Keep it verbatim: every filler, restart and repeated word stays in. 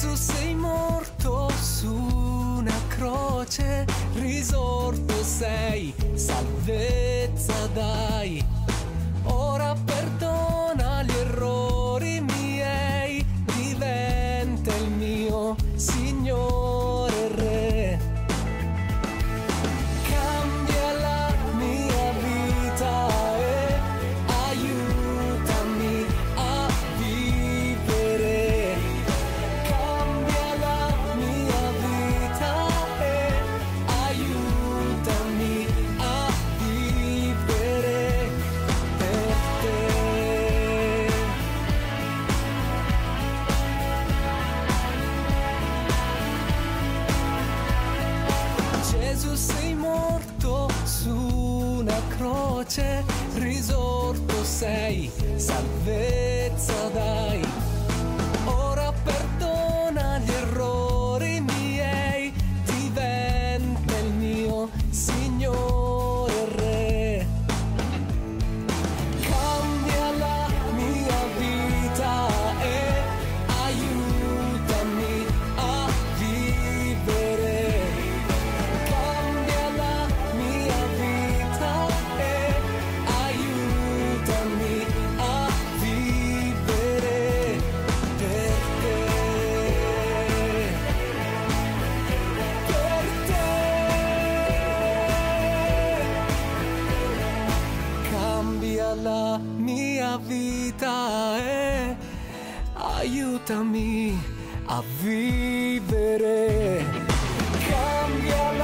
Gesù sei morto su una croce, risorto sei, salvezza dai. Ora perdona gli errori miei, diventa il mio Signore e Re. Cambia la mia vita e aiutami a vivere. Cambia la mia vita e aiutami a vivere per te. Gesù sei morto su una croce, risorto sei, salvezza dai. Ora perdona gli errori miei, diventa il mio Signore e Re. Cambia la mia vita e aiutami a vivere. Cambia la mia vita e aiutami a vivere per te. Per te. Cambia la mia vita e aiutami a vivere. Cambia la